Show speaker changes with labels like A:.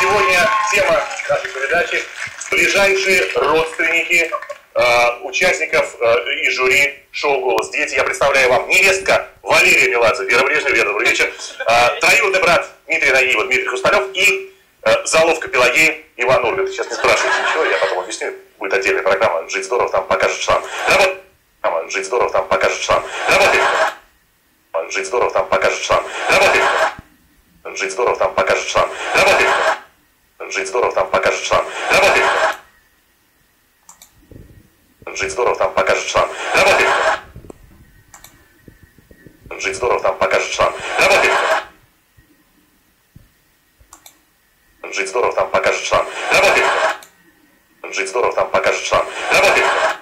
A: Сегодня тема нашей передачи – ближайшие родственники участников и жюри шоу «Голос дети». Я представляю вам невестка Валерия Меладзе, Вера Брежнева, Вера, добрый вечер, троюродный брат Дмитрий Нагиева, Дмитрий Хрусталев и заловка Пелагеи Иван Ургант. Сейчас не спрашивайте ничего, я потом объясню. Будет отдельная программа «Жить здорово», там покажет шланг. «Жить здорово», там покажет шланг. Работает. «Жить здорово», там покажет шланг. Работает. «Жить здорово», там покажет шланг. Работает. «Жить здорово», там покажет шланг. Работает. «Жить здорово», там покажет шланг. Работает. «Жить здорово», там покажет шланг. Работает. «Жить здорово», там покажет шланг. Работает. «Жить здорово», там покажет шланг. Работает.